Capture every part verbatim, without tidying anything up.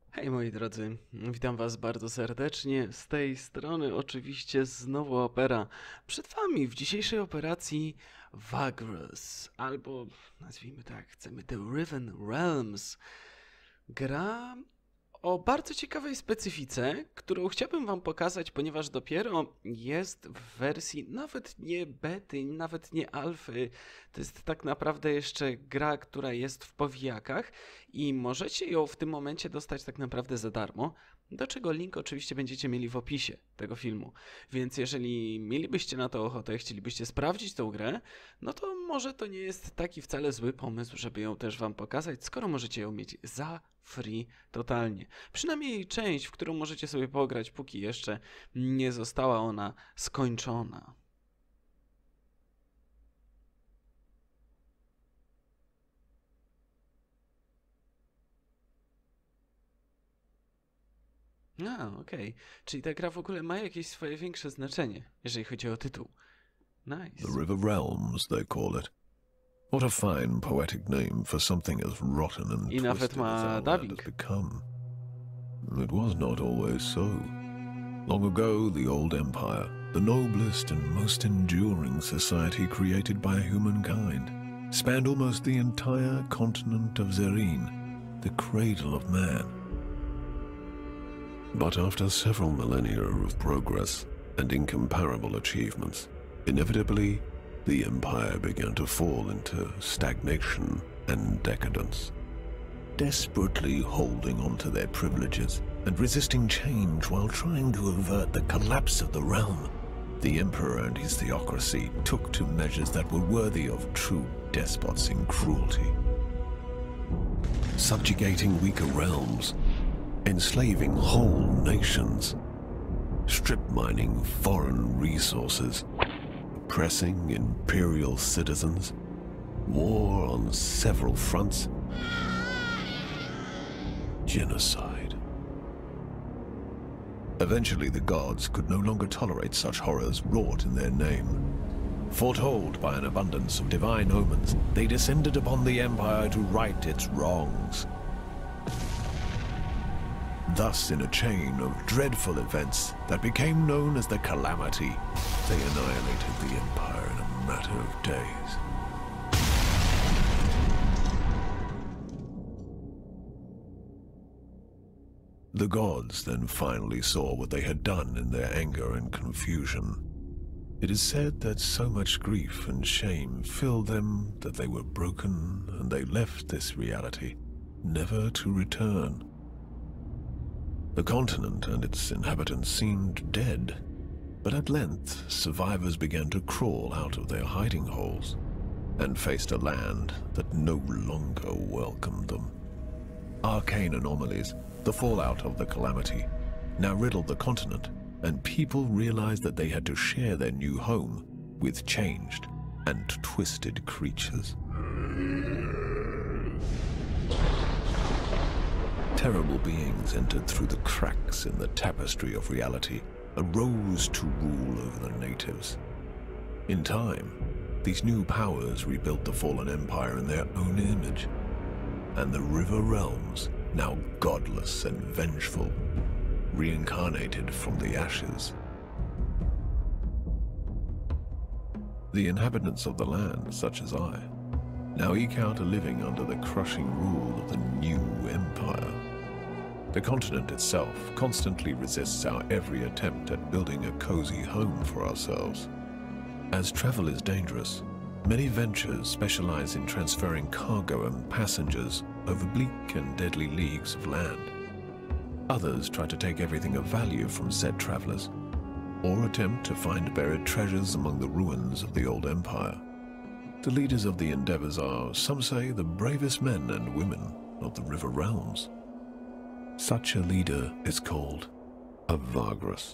Hej moi drodzy, witam was bardzo serdecznie. Z tej strony oczywiście znowu Opera. Przed wami w dzisiejszej operacji Vagrus, albo nazwijmy tak, chcemy The Riven Realms. Gra o bardzo ciekawej specyfice, którą chciałbym wam pokazać, ponieważ dopiero jest w wersji nawet nie bety, nawet nie alfy. To jest tak naprawdę jeszcze gra, która jest w powijakach i możecie ją w tym momencie dostać tak naprawdę za darmo, do czego link oczywiście będziecie mieli w opisie tego filmu. Więc jeżeli mielibyście na to ochotę, chcielibyście sprawdzić tą grę, no to może to nie jest taki wcale zły pomysł, żeby ją też wam pokazać, skoro możecie ją mieć za free totalnie. Przynajmniej część, w którą możecie sobie pograć, póki jeszcze nie została ona skończona. A, okej. Okay. Czyli ta gra w ogóle ma jakieś swoje większe znaczenie, jeżeli chodzi o tytuł. Nice. The River Realms, they call it. What a fine poetic name for something as rotten and I nawet twisted as ma our land dubbing. has become. It was not always so. Long ago, the old empire, the noblest and most enduring society created by humankind, spanned almost the entire continent of Zerine, the cradle of man. But after several millennia of progress and incomparable achievements, inevitably, the empire began to fall into stagnation and decadence. Desperately holding on to their privileges and resisting change while trying to avert the collapse of the realm, the emperor and his theocracy took to measures that were worthy of true despots in cruelty. Subjugating weaker realms, enslaving whole nations, strip mining foreign resources, oppressing imperial citizens, war on several fronts, genocide. Eventually, the gods could no longer tolerate such horrors wrought in their name. Foretold by an abundance of divine omens, they descended upon the empire to right its wrongs. Thus, in a chain of dreadful events that became known as the Calamity, they annihilated the Empire in a matter of days. The gods then finally saw what they had done in their anger and confusion. It is said that so much grief and shame filled them that they were broken and they left this reality, never to return. The continent and its inhabitants seemed dead, but at length survivors began to crawl out of their hiding holes and faced a land that no longer welcomed them. Arcane anomalies, the fallout of the Calamity, now riddled the continent, and people realized that they had to share their new home with changed and twisted creatures. Terrible beings entered through the cracks in the tapestry of reality and rose to rule over the natives. In time, these new powers rebuilt the fallen empire in their own image, and the River Realms, now godless and vengeful, reincarnated from the ashes. The inhabitants of the land, such as I, now eke out a living under the crushing rule of the new empire. The continent itself constantly resists our every attempt at building a cozy home for ourselves. As travel is dangerous, many ventures specialize in transferring cargo and passengers over bleak and deadly leagues of land. Others try to take everything of value from said travelers, or attempt to find buried treasures among the ruins of the old empire. The leaders of the endeavors are, some say, the bravest men and women of the River Realms. Such a leader is called a Vagrus.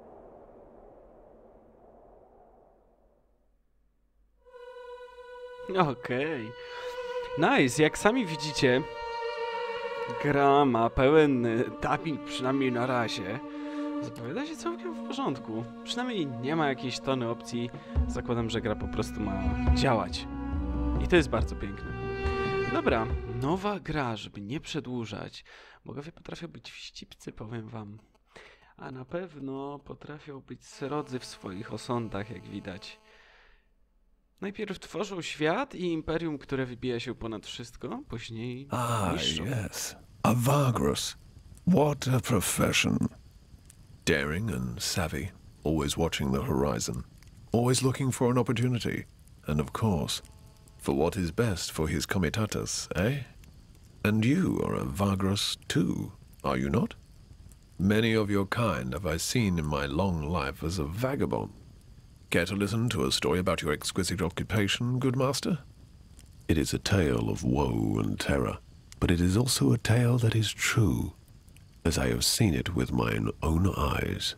Okej. Nice, jak sami widzicie, gra ma pełen dubbing, przynajmniej na razie. Zapowiada się całkiem w porządku. Przynajmniej nie ma jakiejś tony opcji. Zakładam, że gra po prostu ma działać. I to jest bardzo piękne. Dobra, nowa gra, żeby nie przedłużać. Bogowie potrafią być wścibcy, powiem wam. A na pewno potrafią być srodzy w swoich osądach, jak widać. Najpierw tworzą świat i imperium, które wybija się ponad wszystko, później Ah, niszczą. yes. A Vagrus. What a profession. Daring and savvy, always watching the horizon, always looking for an opportunity, and of course, for what is best for his comitatus, eh? And you are a Vagrus too, are you not? Many of your kind have I seen in my long life as a vagabond. Care to listen to a story about your exquisite occupation, good master? It is a tale of woe and terror, but it is also a tale that is true, as I have seen it with mine own eyes.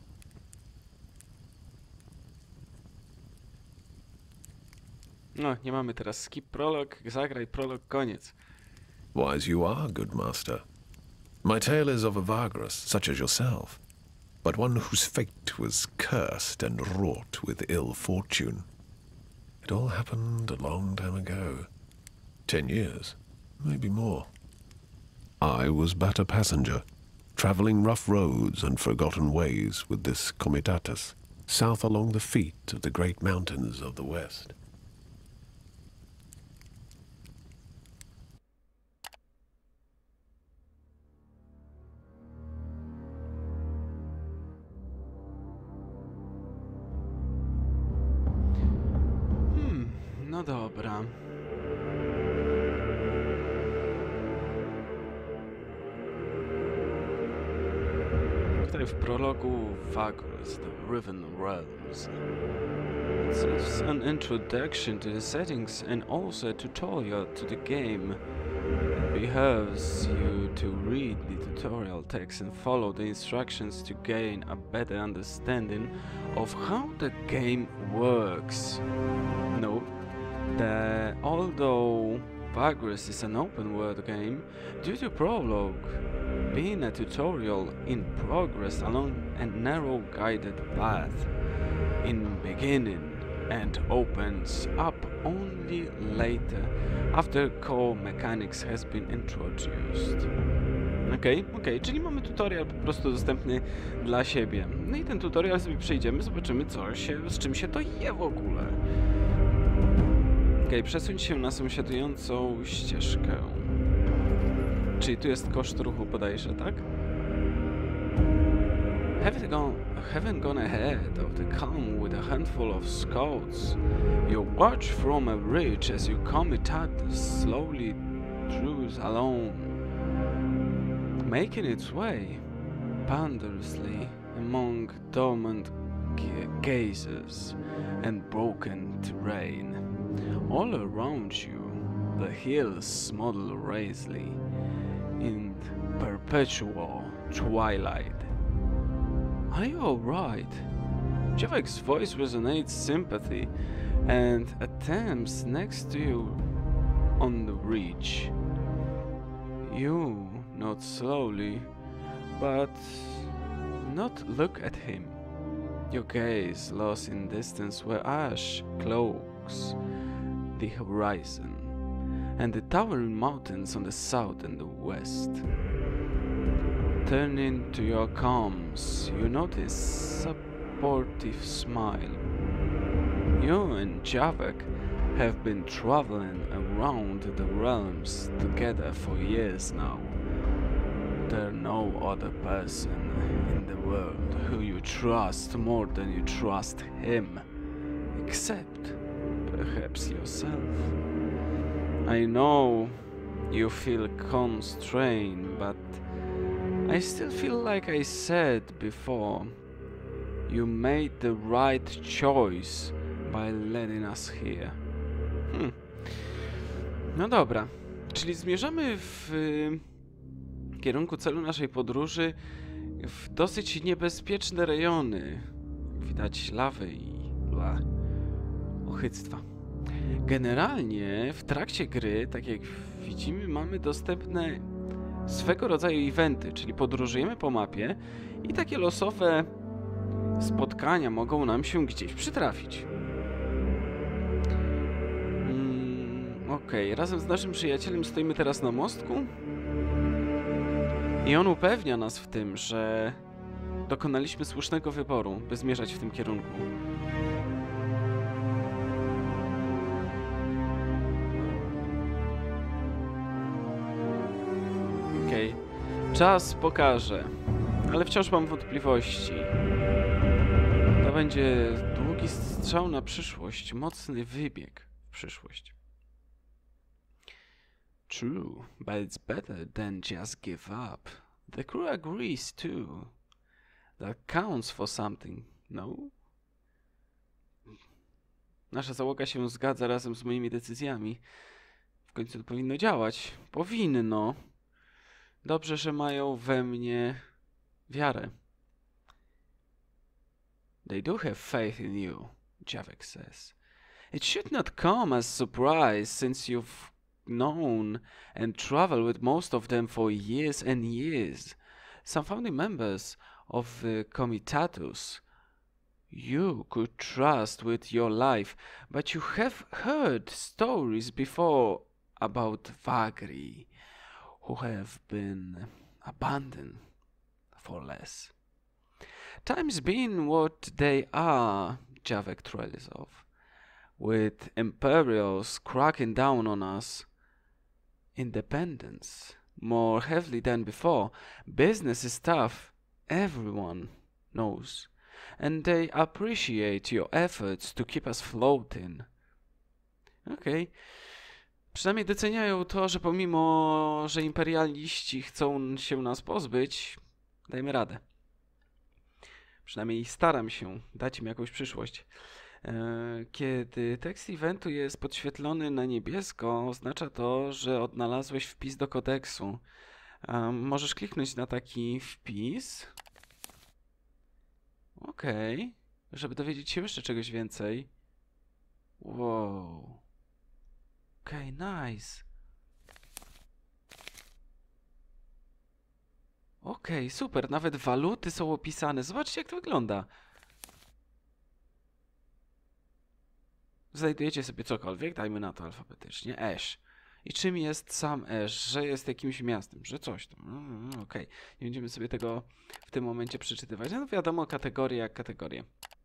No, nie mamy teraz skip prolog, zagraj prolog, koniec. Wise you are, good master. My tale is of a Vagrus, such as yourself, but one whose fate was cursed and wrought with ill fortune. It all happened a long time ago. Ten years, maybe more. I was but a passenger, traveling rough roads and forgotten ways with this comitatus, south along the feet of the great mountains of the west. Hmm, no dobra. Tutaj w prologu Vagrus, the Riven Realms. It's an introduction to the settings and also a tutorial to the game. It behoves you to read the tutorial text and follow the instructions to gain a better understanding of how the game works. Note that although Vagrus is an open world game, due to prologue being a tutorial in progress along a narrow guided path in beginning and opens up only later after core mechanics has been introduced. Okej, okay, okej, okay, czyli mamy tutorial po prostu dostępny dla siebie. No i ten tutorial sobie przejdziemy, zobaczymy co się, z czym się to je w ogóle. Okej, okay, przesuń się na sąsiadującą ścieżkę. Czyli tu jest koszt ruchu bodajże, tak? Having gone, having gone ahead of the column with a handful of scouts, you watch from a ridge as your comitatus slowly draws along, making its way ponderously among dormant gazes and broken terrain. All around you, the hills smother lazily in perpetual twilight. Are you alright? Javek's voice resonates sympathy and attempts next to you on the ridge. You nod slowly, but not look at him. Your gaze lost in distance where ash cloaks the horizon and the towering mountains on the south and the west. Turning to your comms, you notice a supportive smile. You and Javek have been traveling around the realms together for years now. There's no other person in the world who you trust more than you trust him, except perhaps yourself. I know you feel constrained, but I still feel like I said before, you made the right choice by letting us here. Hmm. No dobra, czyli zmierzamy w y, kierunku celu naszej podróży w dosyć niebezpieczne rejony. Widać lawy i bla, ochyctwa. Generalnie w trakcie gry, tak jak widzimy, mamy dostępne swego rodzaju eventy, czyli podróżujemy po mapie i takie losowe spotkania mogą nam się gdzieś przytrafić. Mm, Okej, Okej, razem z naszym przyjacielem stoimy teraz na mostku. I on upewnia nas w tym, że dokonaliśmy słusznego wyboru, by zmierzać w tym kierunku. Okej, czas pokaże, ale wciąż mam wątpliwości. To będzie długi strzał na przyszłość, mocny wybieg w przyszłość. True, but it's better than just give up. The crew agrees too. That counts for something, no? Nasza załoga się zgadza razem z moimi decyzjami. W końcu to powinno działać. Powinno. Dobrze, że mają we mnie wiarę. They do have faith in you, Javek says. It should not come as surprise since you've known and traveled with most of them for years and years. Some founding members of the Comitatus you could trust with your life, but you have heard stories before about Vagri, who have been abandoned for less. Times being what they are, Javek trails off, with Imperials cracking down on us. Independence, more heavily than before. Business is tough, everyone knows, and they appreciate your efforts to keep us floating. Okej. Okay. Przynajmniej doceniają to, że pomimo, że imperialiści chcą się nas pozbyć, dajmy radę. Przynajmniej staram się dać im jakąś przyszłość. Kiedy tekst eventu jest podświetlony na niebiesko, oznacza to, że odnalazłeś wpis do kodeksu. Możesz kliknąć na taki wpis. Okej. Okay. Żeby dowiedzieć się jeszcze czegoś więcej. Wow. Okej, okay, nice. Okej, okay, super. Nawet waluty są opisane. Zobaczcie, jak to wygląda. Znajdujecie sobie cokolwiek, dajmy na to alfabetycznie. Ash. I czym jest sam Ash? Że jest jakimś miastem, że coś tam. Mm, Okej. Okay. Nie będziemy sobie tego w tym momencie przeczytywać. No wiadomo, kategorie jak kategorie.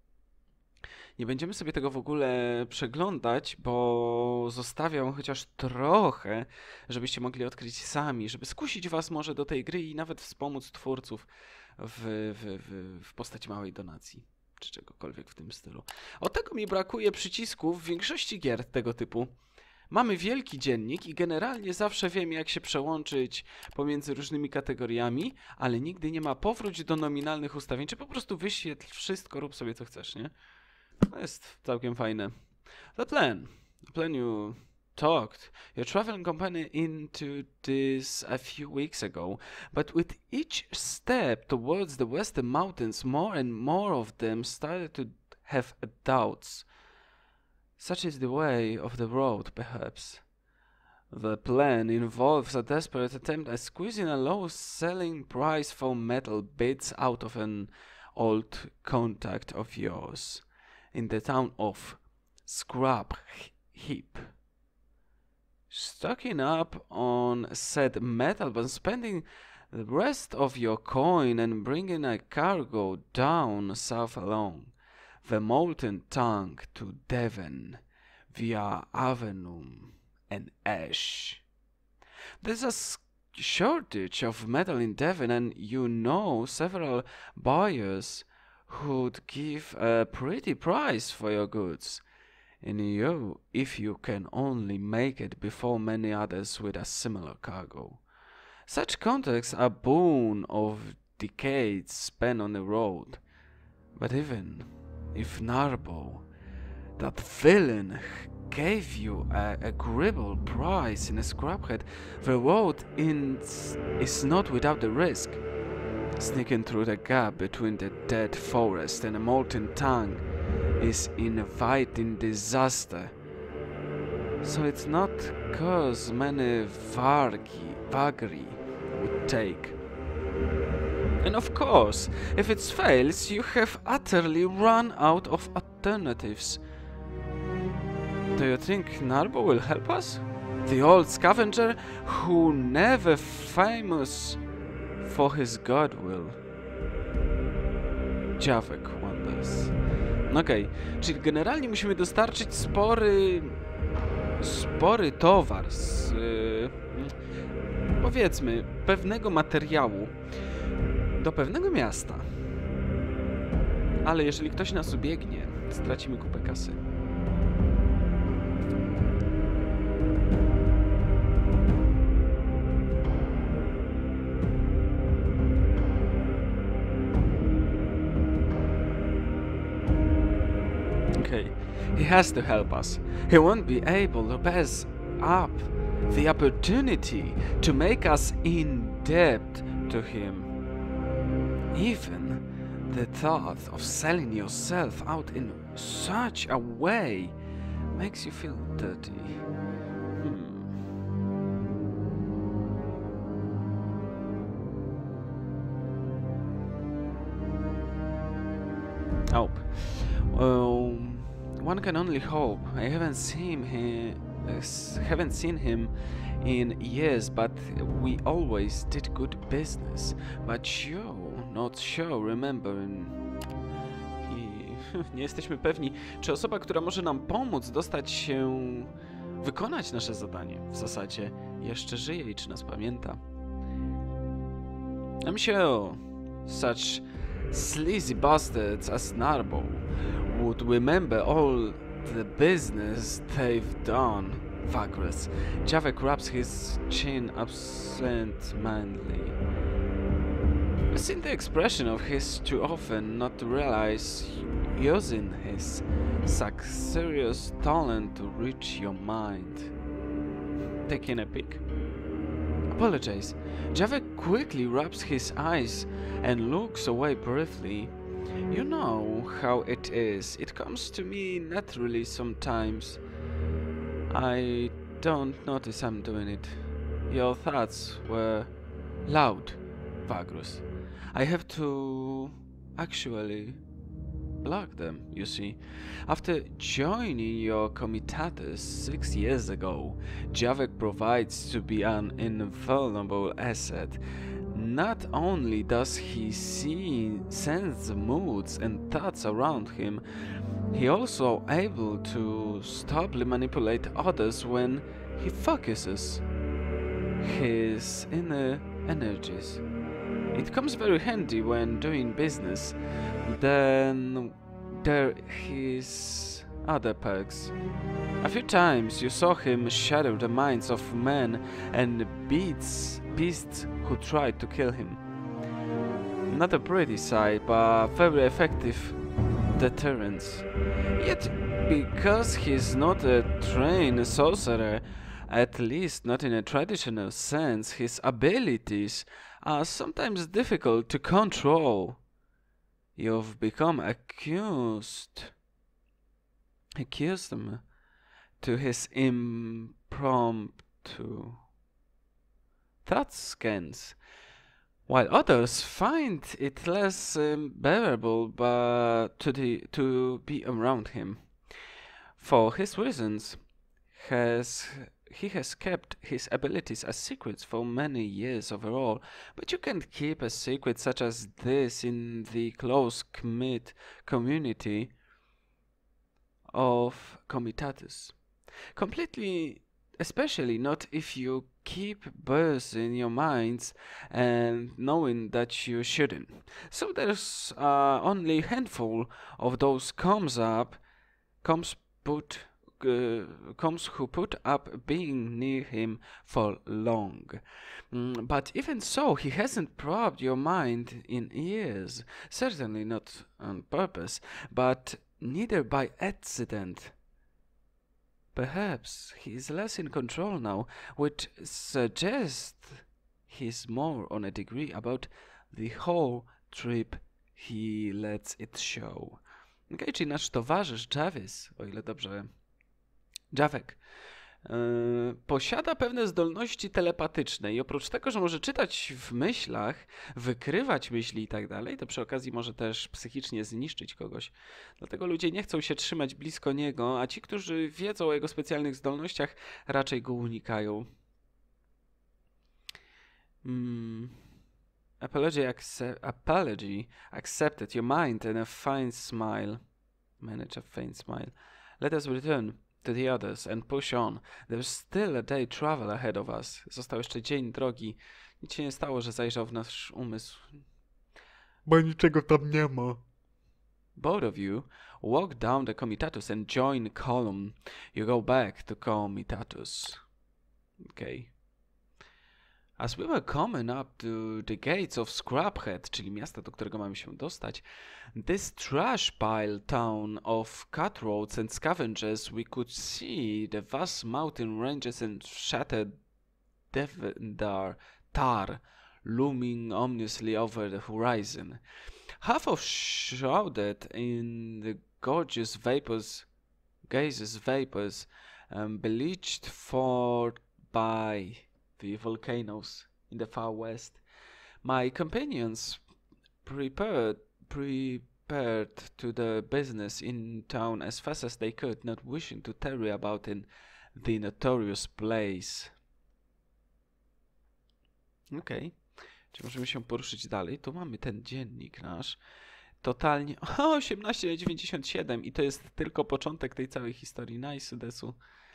Nie będziemy sobie tego w ogóle przeglądać, bo zostawiam chociaż trochę, żebyście mogli odkryć sami, żeby skusić was może do tej gry i nawet wspomóc twórców w, w, w, w postaci małej donacji, czy czegokolwiek w tym stylu. Od tego mi brakuje przycisków w większości gier tego typu. Mamy wielki dziennik i generalnie zawsze wiem, jak się przełączyć pomiędzy różnymi kategoriami, ale nigdy nie ma powróć do nominalnych ustawień, czy po prostu wyświetl wszystko, rób sobie co chcesz, nie? To jest całkiem fajne. The plan. The plan you talked. Your traveling company into this a few weeks ago, but with each step towards the western mountains, more and more of them started to have doubts. Such is the way of the road, perhaps. The plan involves a desperate attempt at squeezing a low selling price for metal bits out of an old contact of yours in the town of Scrap Heap. Stocking up on said metal but spending the rest of your coin and bringing a cargo down south along the Molten Tongue to Devon via Avenum and Ash. There's a shortage of metal in Devon, and you know several buyers who'd give a pretty price for your goods. And you, if you can only make it before many others with a similar cargo. Such contacts are boon of decades spent on the road. But even if Narbo, that villain, gave you a agreeable price in a scraphead, the road in is not without the risk. Sneaking through the gap between the dead forest and the molten tongue is inviting disaster. So it's not cause many Vargi, Vagri would take. And of course, if it fails, you have utterly run out of alternatives. Do you think Narbo will help us? The old scavenger who never famous for his goodwill. Javek wonders. Okej, okay. Czyli generalnie musimy dostarczyć spory... spory towar z... Yy, powiedzmy, pewnego materiału do pewnego miasta. Ale jeżeli ktoś nas ubiegnie, stracimy kupę kasy. Okay, he has to help us. He won't be able to pass up the opportunity to make us in debt to him. Even the thought of selling yourself out in such a way makes you feel dirty. Hmm. Hope. Um, one can only hope. I haven't seen him. Uh, haven't seen him in years, but we always did good business. But you, not sure, remembering. I nie jesteśmy pewni, czy osoba, która może nam pomóc dostać się, wykonać nasze zadanie, w zasadzie jeszcze żyje i czy nas pamięta. I'm sure such sleazy bastards as Narbo would remember all the business they've done. Vagras. Javek rubs his chin absent-mindedly. I've seen the expression of his too often not to realize using his successorious talent to reach your mind. Taking a peek. Apologize. Javek quickly rubs his eyes and looks away briefly. You know how it is. It comes to me naturally sometimes. I don't notice I'm doing it. Your thoughts were loud, Vagrus. I have to actually block them, you see. After joining your comitatus six years ago, Javek provides to be an invulnerable asset. Not only does he see, sense the moods and thoughts around him, he also able to stably manipulate others when he focuses his inner energies. It comes very handy when doing business. Then there his other perks. A few times you saw him shadow the minds of men and beasts, beasts who tried to kill him. Not a pretty sight, but very effective deterrence. Yet, because he's not a trained sorcerer, at least not in a traditional sense, his abilities are sometimes difficult to control. You've become accused, accustomed to his impromptu thought scans, while others find it less um, bearable but to, the, to be around him. For his reasons, has he has kept his abilities as secrets for many years overall, but you can't keep a secret such as this in the close commit community of comitatus. Completely, especially not if you keep birds in your minds and knowing that you shouldn't. So there's uh, only a handful of those comes up, comes put, uh, comes who put up being near him for long. Mm, but even so, he hasn't probed your mind in years. Certainly not on purpose, but neither by accident. Perhaps he is less in control now, which suggests he's more on a degree about the whole trip he lets it show. Okej, okay, czyli nasz towarzysz Javis, o ile dobrze... Javek, Yy, posiada pewne zdolności telepatyczne i oprócz tego, że może czytać w myślach, wykrywać myśli i tak dalej, to przy okazji może też psychicznie zniszczyć kogoś. Dlatego ludzie nie chcą się trzymać blisko niego, a ci, którzy wiedzą o jego specjalnych zdolnościach, raczej go unikają. Hmm. Apology, acce apology accepted. Your mind and a fine smile. Manage a faint smile. Let us return to the others and push on. There's still a day travel ahead of us. Został jeszcze dzień drogi. Nic się nie stało, że zajrzał w nasz umysł. Bo niczego tam nie ma. Both of you walk down the Comitatus and join column. You go back to Comitatus. Okay. As we were coming up to the gates of Scraphead, czyli miasta, do którego mamy się dostać, this trash pile town of cutthroats and scavengers, we could see the vast mountain ranges and shattered Devendar tar looming ominously over the horizon. Half of shrouded in the gorgeous vapors, gaseous vapors, um, bleached forth by the volcanoes in the far west. My companions prepared prepared to the business in town as fast as they could, not wishing to tarry about in the notorious place. Okej. Okay. Czy możemy się poruszyć dalej? Tu mamy ten dziennik nasz. Totalnie... O, osiemnaście na dziewięćdziesiąt siedem i to jest tylko początek tej całej historii. Nice, Desu.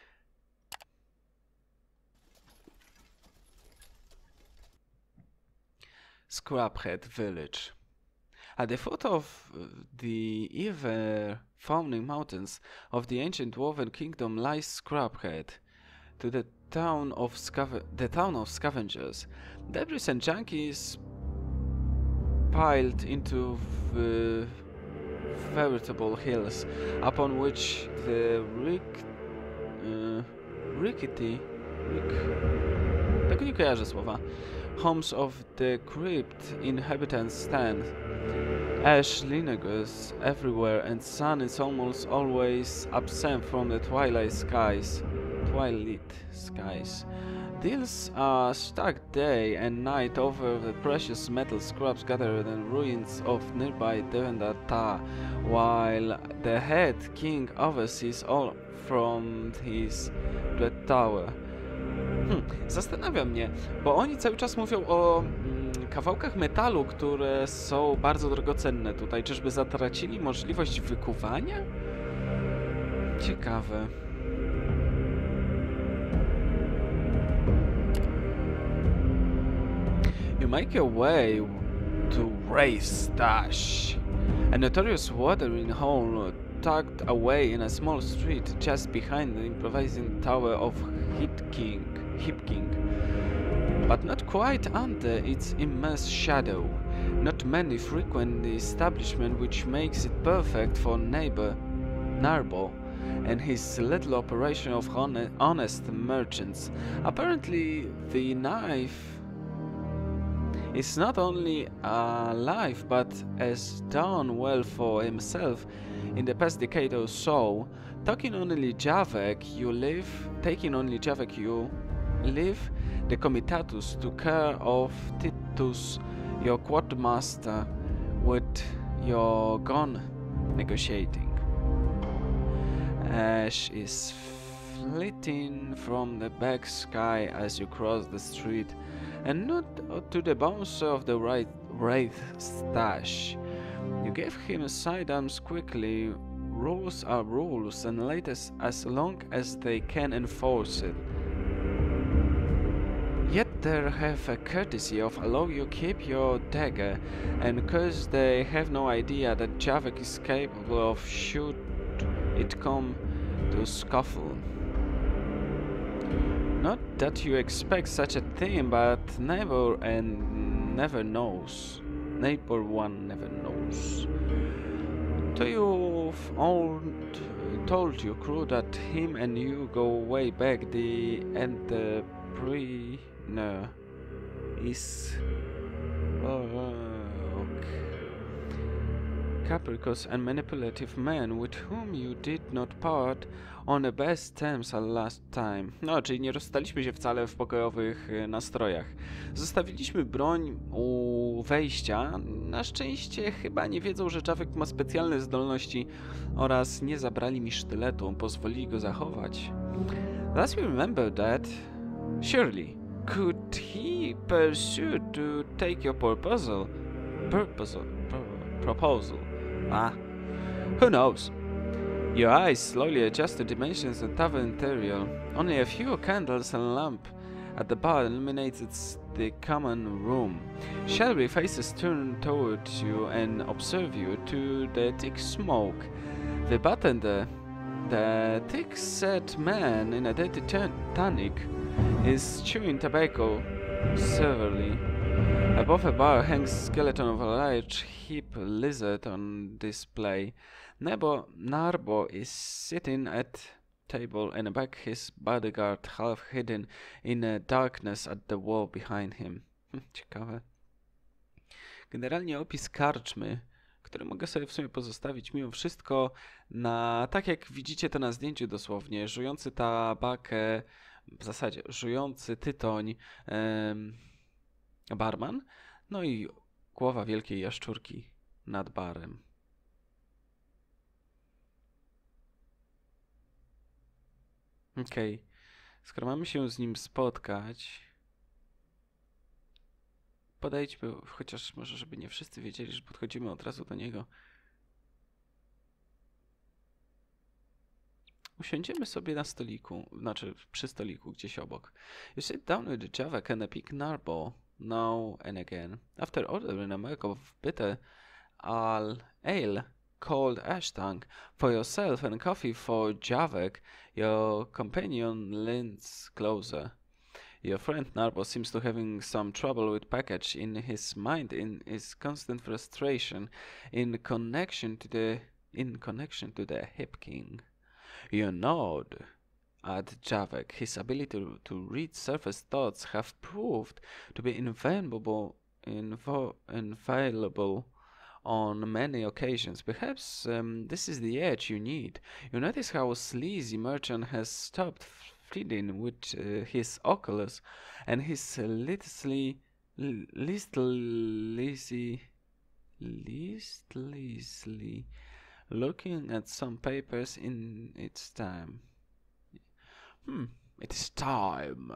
Scraphead Village. At the foot of the ever founding mountains of the ancient dwarven kingdom lies Scraphead. To the town of Scav the town of scavengers, debris and junkies piled into the veritable hills, upon which the rick, uh, rickety, rick, tak nie kojarzę słowa, homes of the crypt inhabitants stand. Ash lingers everywhere, and sun is almost always absent from the twilight skies. Twilight skies. Deals are stacked day and night over the precious metal scraps gathered in ruins of nearby Devendata, while the head king oversees all from his dread tower. Hmm, zastanawia mnie, bo oni cały czas mówią o mm, kawałkach metalu, które są bardzo drogocenne tutaj. Czyżby zatracili możliwość wykuwania? Ciekawe. You make your way to Wraith Stash, a notorious watering hole tucked away in a small street just behind the improvising tower of Hit King, Hip King, but not quite under its immense shadow. Not many frequent the establishment, which makes it perfect for neighbor Narbo and his little operation of hon honest merchants. Apparently, the knife is not only alive, but has done well for himself in the past decade or so. Taking only Javek, you live. Taking only Javek, you live. The Comitatus took care of Titus, your quartermaster, with your gun negotiating. Ash is flitting from the back sky as you cross the street, and not to the bouncer of the right Wraith Stash. You give him sidearms quickly. Rules are rules, and latest as long as they can enforce it. Yet they have a courtesy of allow you keep your dagger, and cause they have no idea that Javek is capable of shoot it come to scuffle. Not that you expect such a thing, but never and never knows. Neighbor one never knows. So you've all told your crew that him and you go way back. The entrepreneur is uh, okay. capricious and manipulative man with whom you did not part on the best terms at last time. No, czyli nie rozstaliśmy się wcale w pokojowych y, nastrojach. Zostawiliśmy broń u wejścia. Na szczęście chyba nie wiedzą, że Javek ma specjalne zdolności oraz nie zabrali mi sztyletu, pozwolili go zachować. Thus we remember that, surely, could he pursue to take your proposal? Proposal? Pro proposal? Ah, who knows? Your eyes slowly adjust the dimensions of the tavern interior. Only a few candles and lamp at the bar illuminates the common room. Shelby faces turn towards you and observe you to the thick smoke. The bartender, the thick-set man in a dirty tunic, is chewing tobacco severely. Above a bar hangs the skeleton of a large hip lizard on display. Nebo Narbo is sitting at table and back his bodyguard half hidden in the darkness at the wall behind him. Ciekawe. Generalnie opis karczmy, który mogę sobie w sumie pozostawić mimo wszystko na, tak jak widzicie to na zdjęciu dosłownie, żujący tabakę, w zasadzie żujący tytoń em, barman, no i głowa wielkiej jaszczurki nad barem. Okej, okay. Skoro mamy się z nim spotkać, podejdźmy, chociaż może żeby nie wszyscy wiedzieli, że podchodzimy od razu do niego. Usiądziemy sobie na stoliku, znaczy przy stoliku gdzieś obok. You sit down with the Javek and a pick Narbo now and again. After ordering a mug of bitter al ale called Ashtang for yourself and coffee for Javek, your companion leans closer. Your friend Narbo seems to having some trouble with package in his mind, in his constant frustration in connection to the in connection to the Hip King. You nod at Javek. His ability to, to read surface thoughts have proved to be invaluable, invo invaluable on many occasions. Perhaps um, this is the edge you need. You notice how a sleazy merchant has stopped feeding with uh, his oculus, and his uh, listlessly, listlessly, listlessly looking at some papers in its time. Hmm, it is time.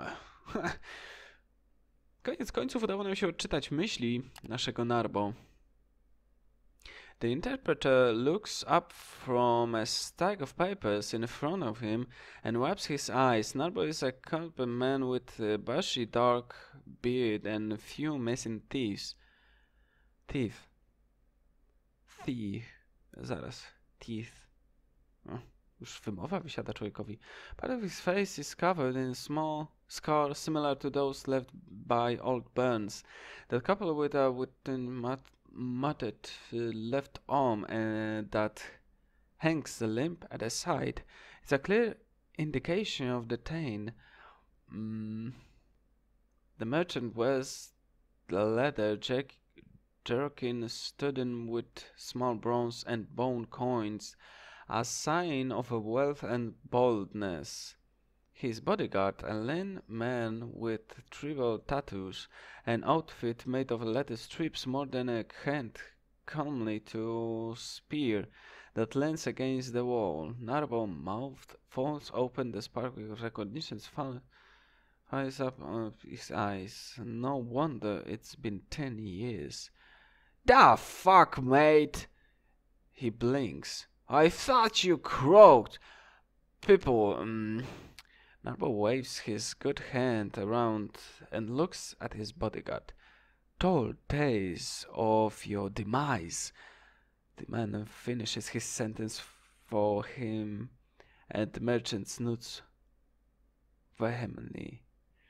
Koniec końców udało nam się odczytać myśli naszego Narbo. The interpreter looks up from a stack of papers in front of him and wipes his eyes. Narbo is a culprit man with a bushy dark beard and a few missing teeth. Teeth. Teeth. Zaraz. Teeth. O, już wymowa wysiada człowiekowi. Part of his face is covered in small scars similar to those left by old burns. The couple with a wooden mat mutted uh, left arm uh, that hangs limp at the side is a clear indication of the pain. Mm. The merchant wears the leather jack jerkin studded with small bronze and bone coins, a sign of a wealth and boldness. His bodyguard, a lean man with tribal tattoos, an outfit made of leather strips more than a hand, calmly to spear that leans against the wall. Narbo mouth falls open, the spark of recognition fires up on his eyes. No wonder it's been ten years. Da fuck, mate! He blinks. I thought you croaked. People, um... Narbo waves his good hand around and looks at his bodyguard. Told tales of your demise. The man finishes his sentence for him, and the merchant snoots vehemently.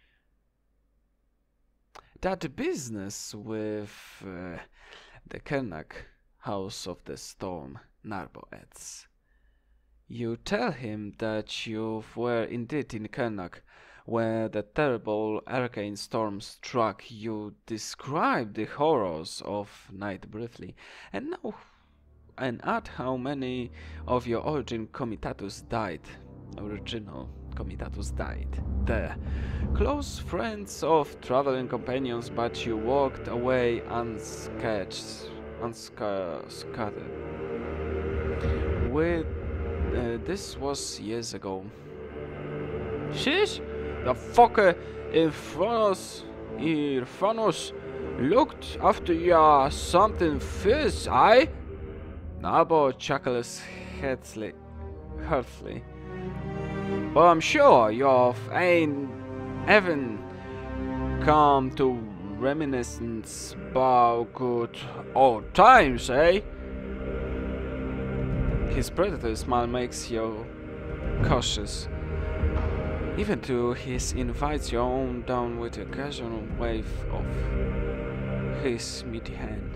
That business with uh, the Kernak House of the Storm, Narbo adds. You tell him that you were indeed in Kernak, where the terrible arcane storm struck. You describe the horrors of night briefly, and now and add how many of your origin comitatus died. Original comitatus died. The close friends of traveling companions, but you walked away unscathed. Unscathed. With uh, this was years ago. Sheesh! The fucker Irfanus, Irfanus looked after ya something fierce, eh? Narbo chuckles heartily, heartily. But I'm sure you ain't even come to reminiscence about good old times, eh? His predator smile makes you cautious. Even though he invites you on down with a casual wave of his meaty hand.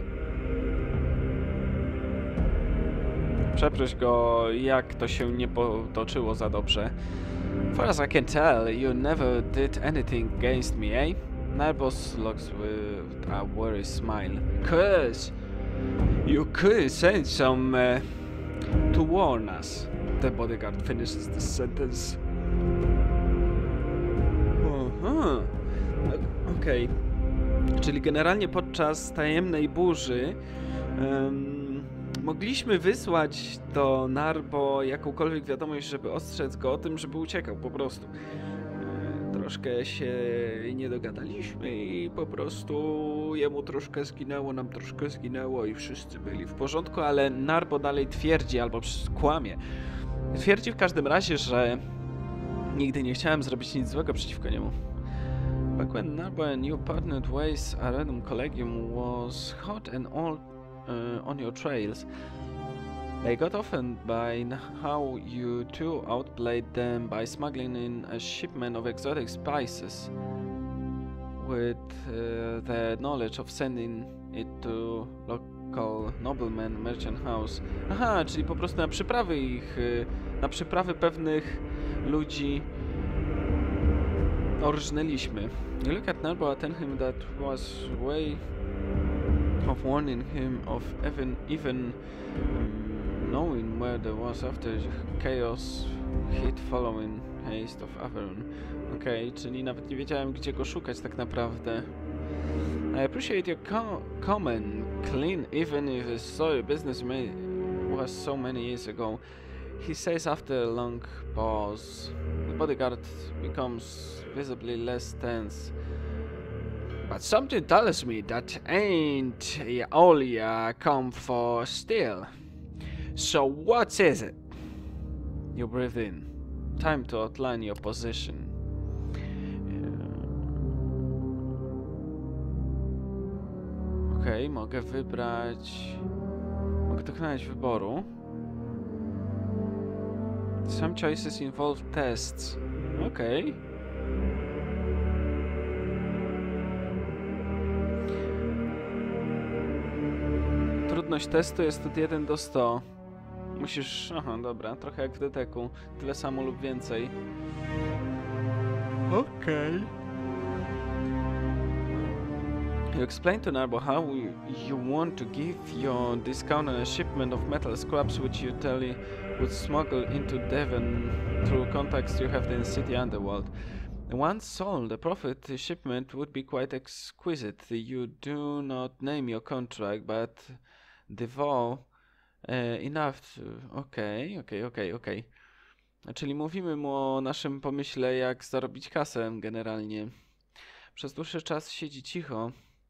Przeproś go, jak to się nie potoczyło za dobrze. Far as I can tell, you never did anything against me, eh? Narbos looks with a worried smile. Cause you could send some uh, to warn us. The bodyguard finishes the sentence. Aha. Okej. Okay. Czyli generalnie podczas tajemnej burzy um, mogliśmy wysłać do Narbo jakąkolwiek wiadomość, żeby ostrzec go o tym, żeby uciekał po prostu. E, troszkę się nie dogadaliśmy i po prostu jemu troszkę zginęło, nam troszkę zginęło i wszyscy byli w porządku, ale Narbo dalej twierdzi, albo kłamie. Twierdzi w każdym razie, że nigdy nie chciałem zrobić nic złego przeciwko niemu. Back when Narbo and you partnered ways, Arenum Collegium was hot and all uh, on your trails. They got offended by how you two outplayed them by smuggling in a shipment of exotic spices with uh, the knowledge of sending it to local nobleman merchant house. Aha, czyli po prostu na przyprawy ich, na przyprawy pewnych ludzi orżnęliśmy. You look at Narbo and tell him that was way of warning him of even even um, knowing where there was after chaos hit following haste of Averun. Okej, okay, czyli nawet nie wiedziałem, gdzie go szukać tak naprawdę. I appreciate your co comment, clean, even if the story business may was so many years ago. He says after a long pause. The bodyguard becomes visibly less tense. But something tells me that ain't all ya come for still. So what is it? You breathe in. Time to outline your position. Okej, okay, mogę wybrać... Mogę dokonać wyboru. Some choices involve tests. Okej. Okay. Trudność testu jest od jeden do stu. Musisz... Aha, dobra, trochę jak w deteku. Tyle samo lub więcej. Okej. Okay. You explain to Narbo how you, you want to give your discount on a shipment of metal scraps which you tell you would smuggle into Devon through contacts you have in the city underworld. Once sold, the profit the shipment would be quite exquisite. You do not name your contract, but devour uh, enough to... Okej, okej, okej, okej. Czyli mówimy mu o naszym pomyśle, jak zarobić kasę generalnie. Przez dłuższy czas siedzi cicho.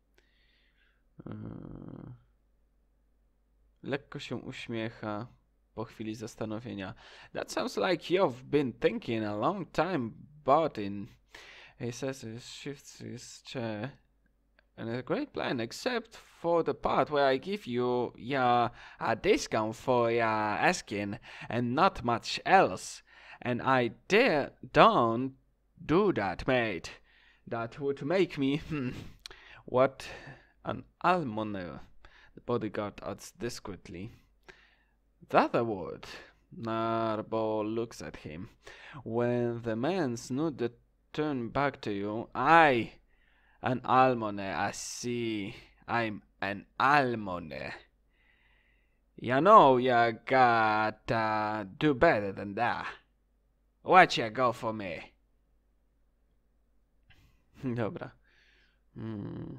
Lekko się uśmiecha po chwili zastanowienia. That sounds like you've been thinking a long time about it. He says he shifts his chair. And a great plan, except for the part where I give you yeah, a discount for your asking and not much else. And I dare don't do that, mate. That would make me, hmm, what an almoner, the bodyguard adds discreetly. That a word. Narbo looks at him. When the man snooded turned back to you, I, an almoner, I see, I'm an almoner. You know you gotta do better than that. Watch ya go for me. Dobra. Hmm.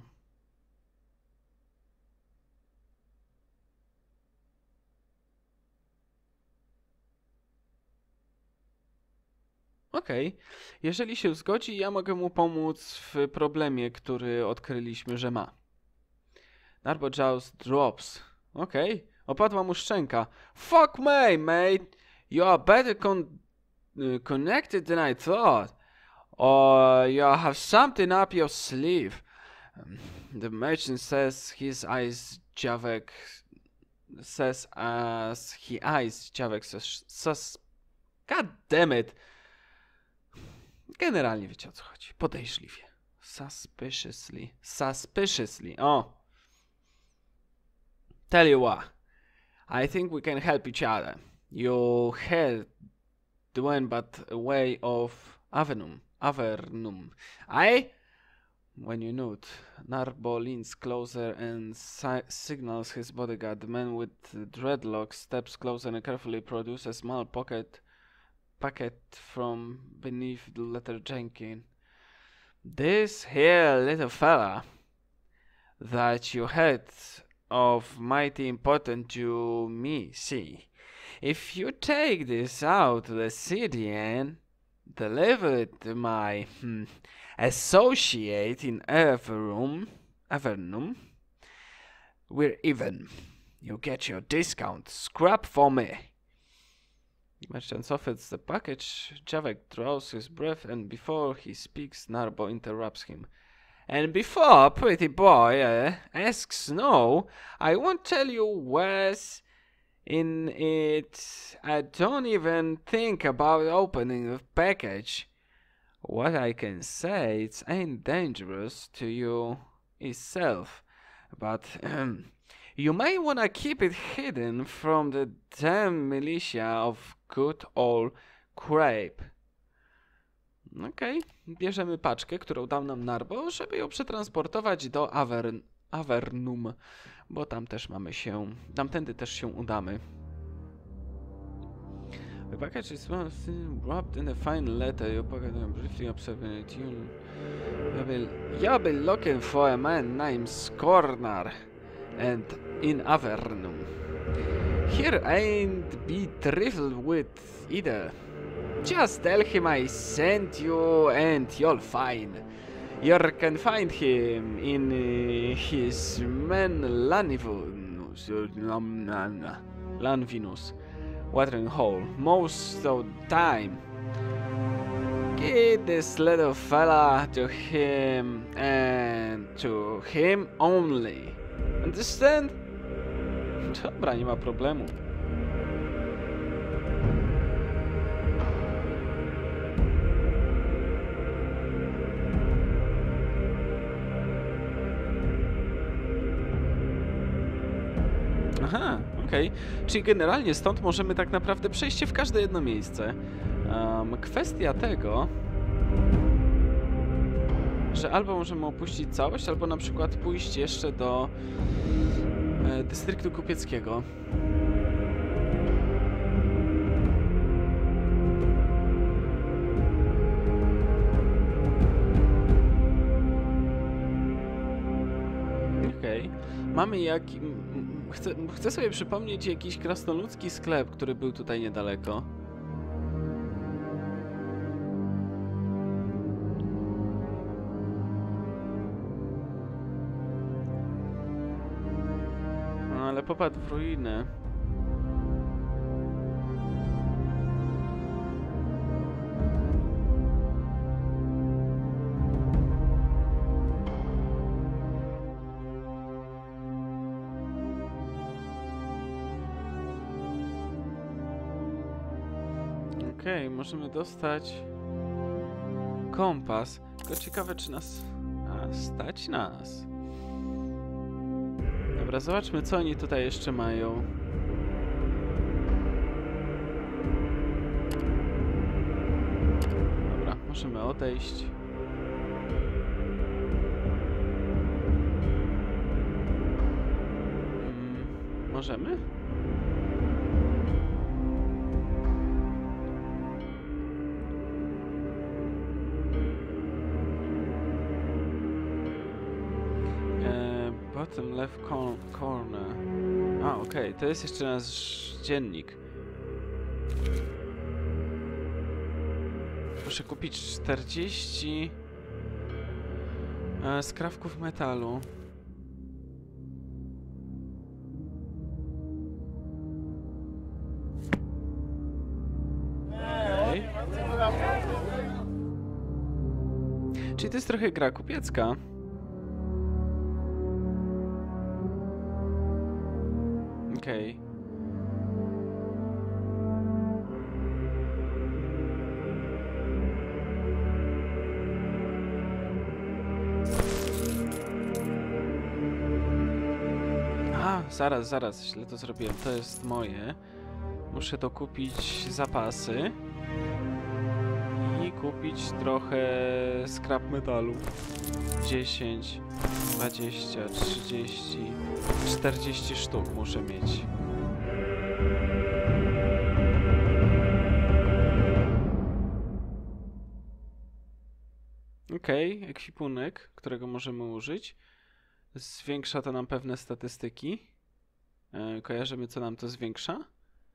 Okej. Okay. Jeżeli się zgodzi, ja mogę mu pomóc w problemie, który odkryliśmy, że ma. Narbo Jaws drops. Okej. Okay. Opadła mu szczęka. Fuck me, mate! You are better con uh, connected than I thought. Or you have something up your sleeve. Um, the merchant says his eyes Javek says as he eyes Javek sus... sus God damn it! Generalnie wiecie o co chodzi. Podejrzliwie. Suspiciously. Suspiciously. O! Tell you what. I think we can help each other. You head the one but way of Avernum. Avernum. I? When you note, Narbo leans closer and si signals his bodyguard. The man with dreadlocks steps closer and carefully produces a small pocket packet from beneath the letter Jenkins. This here little fella that you had of mighty important to me, see. If you take this out to the city and deliver it to my hmm, associate in Avernum, Avernum, we're even. You get your discount. Scrap for me. Merchant offers the package. Javek draws his breath, and before he speaks, Narbo interrupts him. And before pretty boy uh, asks no, I won't tell you where's in it. I don't even think about opening the package. What I can say, it ain't dangerous to you itself, but um, you may wanna keep it hidden from the damn militia of good old Crape. Okej, okay. Bierzemy paczkę, którą dał nam Narbo, żeby ją przetransportować do Avern Avernum, bo tam też mamy się, tamtędy też się udamy. The package is wrapped in a fine letter. You pocket and briefly observing it. You, you'll be, you'll be looking for a man named Scorner, and in Avernum. Here ain't be trifled with either. Just tell him I sent you and you'll find. You can find him in uh, his man Lanvinus, Lanvinus watering hole most of the time. Get this little fella to him and to him only. Understand? Dobra, nie ma problemu. Aha, okej. Okay. Czyli generalnie stąd możemy tak naprawdę przejść się w każde jedno miejsce. Um, kwestia tego, że albo możemy opuścić całość, albo na przykład pójść jeszcze do e, dystryktu kupieckiego. Okej. Okay. Mamy jak... Chcę, chcę sobie przypomnieć jakiś krasnoludzki sklep, który był tutaj niedaleko. No, ale popadł w ruinę. Okej, okay, możemy dostać kompas. Tylko ciekawe, czy nas... A, stać nas. Dobra, zobaczmy, co oni tutaj jeszcze mają. Dobra, możemy odejść. Hmm. Możemy? E, bottom left cor corner. A, okej, okay. To jest jeszcze nasz dziennik. Muszę kupić czterdzieści e, skrawków metalu. Okay. Czyli to jest trochę gra kupiecka. Okej. Okay. Zaraz, zaraz, źle to zrobiłem. To jest moje. Muszę dokupić zapasy. I kupić trochę scrap metalu. dziesięć, dwadzieścia, trzydzieści, czterdzieści sztuk muszę mieć. Okej, okay, ekwipunek, którego możemy użyć. Zwiększa to nam pewne statystyki. E, kojarzymy, co nam to zwiększa?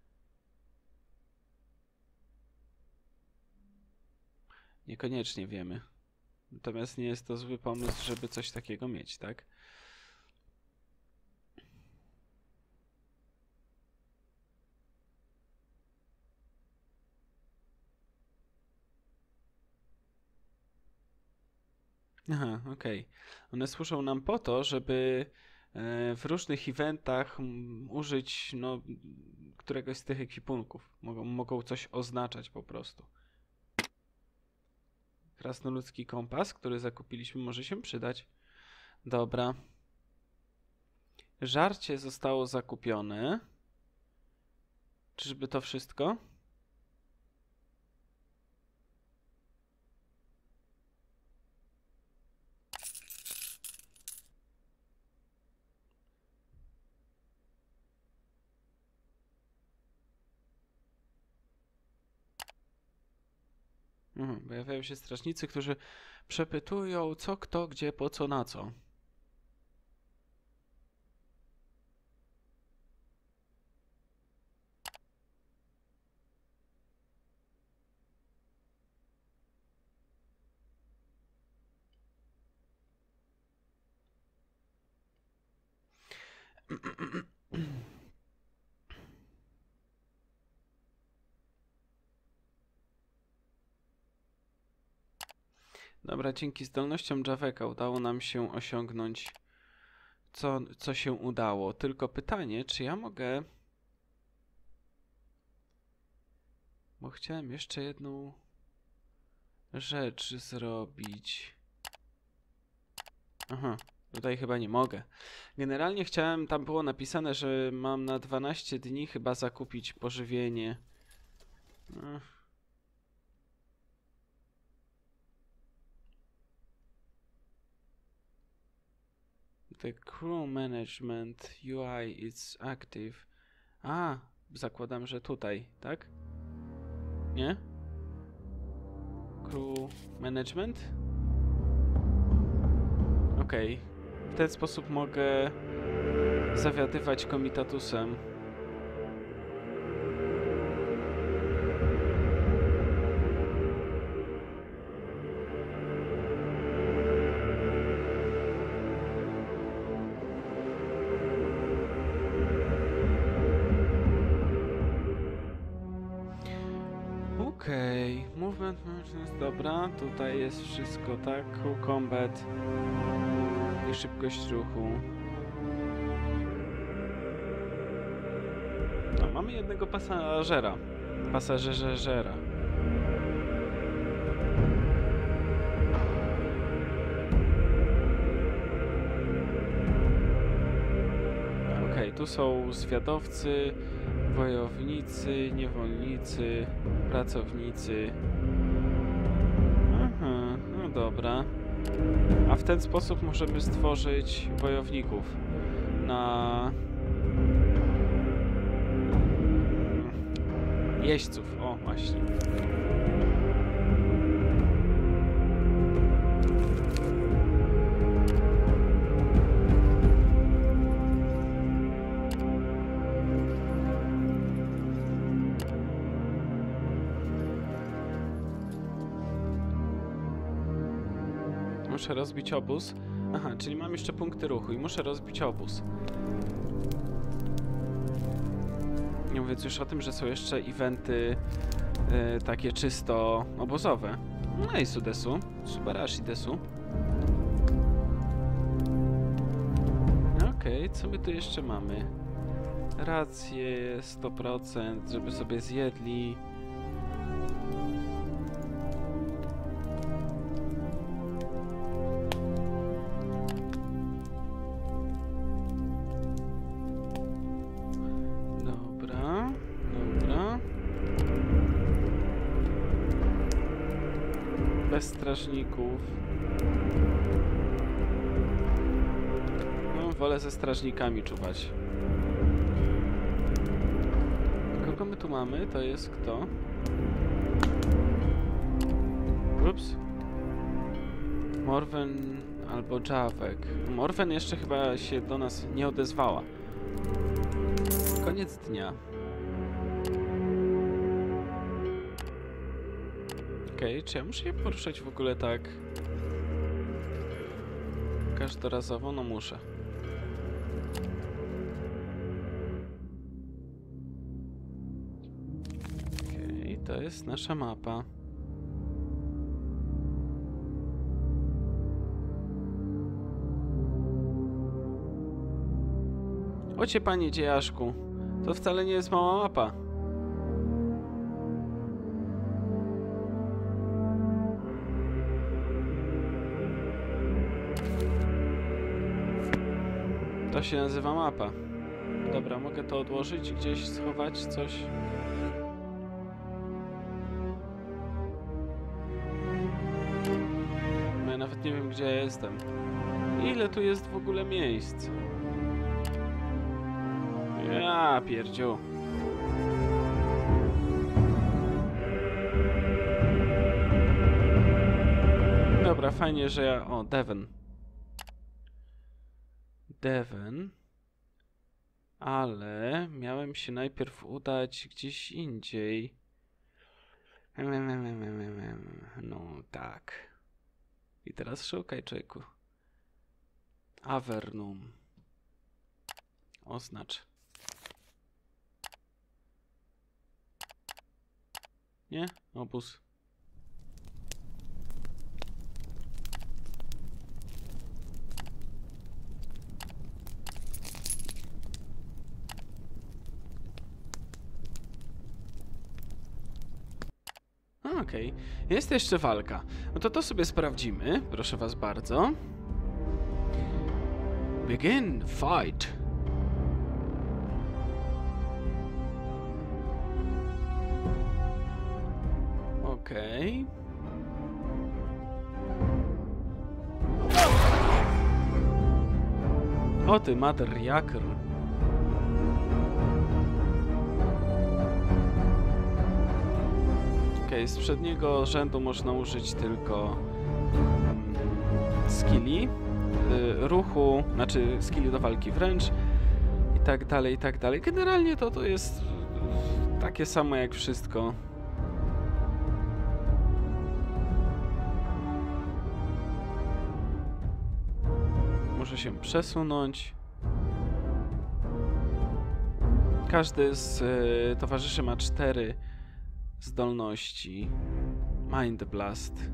Niekoniecznie wiemy. Natomiast nie jest to zły pomysł, żeby coś takiego mieć, tak? Aha, okej. Okay. One służą nam po to, żeby w różnych eventach użyć no, któregoś z tych ekwipunków. Mogą, mogą coś oznaczać po prostu. Krasnoludzki kompas, który zakupiliśmy, może się przydać. Dobra. Żarcie zostało zakupione. Czyżby to wszystko? Mhm, pojawiają się strażnicy, którzy przepytują co, kto, gdzie, po co, na co. Dobra, dzięki zdolnościom Javeka udało nam się osiągnąć co, co się udało. Tylko pytanie, czy ja mogę... Bo chciałem jeszcze jedną rzecz zrobić. Aha, tutaj chyba nie mogę. Generalnie chciałem, tam było napisane, że mam na dwanaście dni chyba zakupić pożywienie. Ech. The crew management U I is active. A, zakładam, że tutaj, tak? Nie? Crew management? Okej. Okay. W ten sposób mogę zawiadywać komitatusem. Okej, okay. Movement jest dobra, tutaj jest wszystko tak, combat i szybkość ruchu. No, mamy jednego pasażera, pasażerzera. Okej, okay, tu są zwiadowcy, wojownicy, niewolnicy, pracownicy. Aha, no dobra. A w ten sposób możemy stworzyć wojowników na jeźdźców. O, właśnie. Muszę rozbić obóz. Aha, czyli mam jeszcze punkty ruchu i muszę rozbić obóz. Nie mówiąc już o tym, że są jeszcze eventy yy, takie czysto obozowe. No i Sudesu. Subarashi desu. Okej, okay, co my tu jeszcze mamy? Rację sto procent, żeby sobie zjedli. Bez strażników. No, wolę ze strażnikami czuwać. Kogo my tu mamy? To jest kto? Ups. Morwen albo Javek. Morwen jeszcze chyba się do nas nie odezwała. Koniec dnia. Okej, okay, czy ja muszę je poruszać w ogóle tak każdorazowo? No muszę. Okej, okay, to jest nasza mapa. Ocie, panie dziejaszku, to wcale nie jest mała mapa. To się nazywa mapa. Dobra, mogę to odłożyć, gdzieś schować coś. No ja nawet nie wiem, gdzie ja jestem. Ile tu jest w ogóle miejsc? Ja pierdziu. Dobra, fajnie, że ja... O, Devon. Devon, ale miałem się najpierw udać gdzieś indziej. No tak. I teraz szukaj, człowieku. Avernum. Oznacz. Nie? Obóz. Okej, okay. Jest jeszcze walka. No to to sobie sprawdzimy, proszę was bardzo. Begin fight. Okej. Okay. O ty, Mother Jakr. Okej, okay, z przedniego rzędu można użyć tylko um, skilli, y, ruchu, znaczy skilli do walki wręcz i tak dalej, i tak dalej. Generalnie to to jest y, takie samo jak wszystko. Muszę się przesunąć. Każdy z y, towarzyszy ma cztery zdolności. Mind Blast.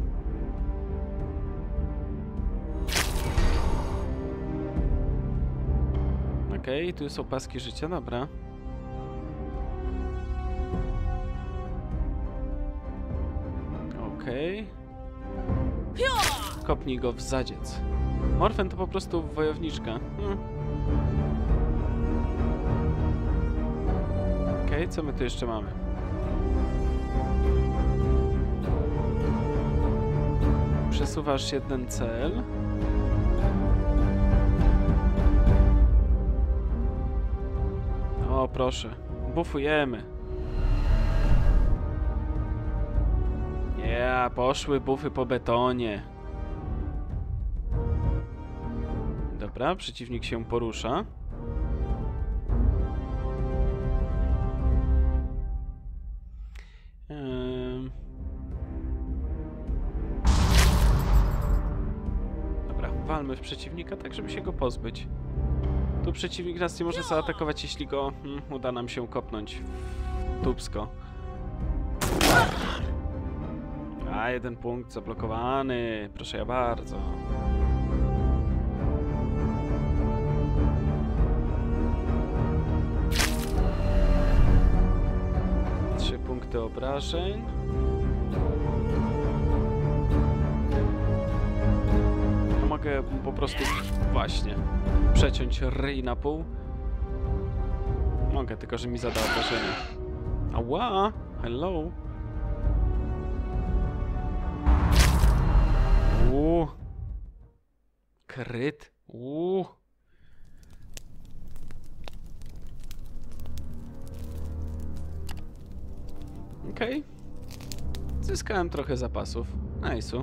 Okej, okay, tu są paski życia, dobra. Okej. Okay. Kopnij go w zadziec. Morfen to po prostu wojowniczka. Hmm. Okej, okay, co my tu jeszcze mamy? Przesuwasz jeden cel. O, proszę. Bufujemy. Yeah, poszły bufy po betonie. Dobra, przeciwnik się porusza. Ehm. Dobra, walmy w przeciwnika tak, żeby się go pozbyć. Tu przeciwnik nas nie może zaatakować, jeśli go hmm, uda nam się kopnąć w tubsko. A, jeden punkt zablokowany. Proszę ja bardzo. Trzy punkty obrażeń. Mogę po prostu właśnie przeciąć ryj na pół. Mogę, tylko że mi zada obrażenie. Ała! Hello! Uuu. Kryt. Uuu. Okej. Okay. Zyskałem trochę zapasów. Nice'u.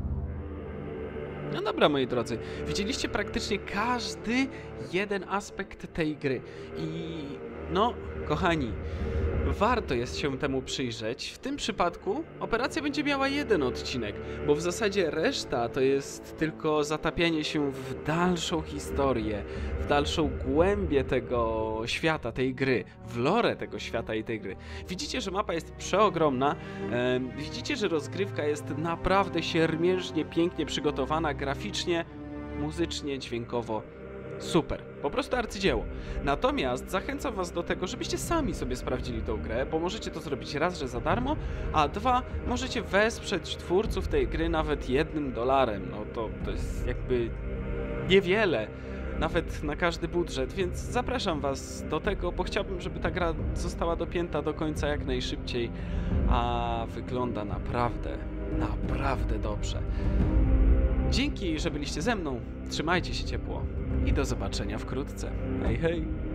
No dobra, moi drodzy. Widzieliście praktycznie każdy jeden aspekt tej gry. I no, kochani, warto jest się temu przyjrzeć. W tym przypadku operacja będzie miała jeden odcinek, bo w zasadzie reszta to jest tylko zatapianie się w dalszą historię, w dalszą głębię tego świata, tej gry, w lore tego świata i tej gry. Widzicie, że mapa jest przeogromna, e, widzicie, że rozgrywka jest naprawdę siermiężnie, pięknie przygotowana, graficznie, muzycznie, dźwiękowo. Super, po prostu arcydzieło. Natomiast zachęcam was do tego, żebyście sami sobie sprawdzili tą grę, bo możecie to zrobić raz, że za darmo, a dwa, możecie wesprzeć twórców tej gry nawet jednym dolarem. No to, to jest jakby niewiele, nawet na każdy budżet, więc zapraszam was do tego, bo chciałbym, żeby ta gra została dopięta do końca jak najszybciej, a wygląda naprawdę, naprawdę dobrze. Dzięki, że byliście ze mną, trzymajcie się ciepło i do zobaczenia wkrótce. Hej, hej!